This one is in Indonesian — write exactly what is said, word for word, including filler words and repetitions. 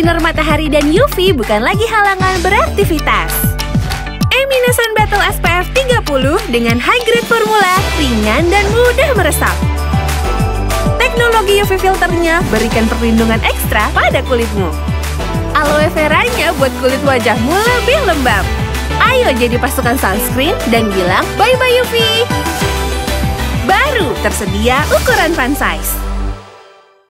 sinar matahari dan U V bukan lagi halangan beraktivitas. Emineson Battle S P F tiga puluh dengan high grade formula, ringan dan mudah meresap. Teknologi U V filternya berikan perlindungan ekstra pada kulitmu. Aloe veranya buat kulit wajahmu lebih lembab. Ayo jadi pasukan sunscreen dan bilang bye-bye U V. Baru tersedia ukuran fun size.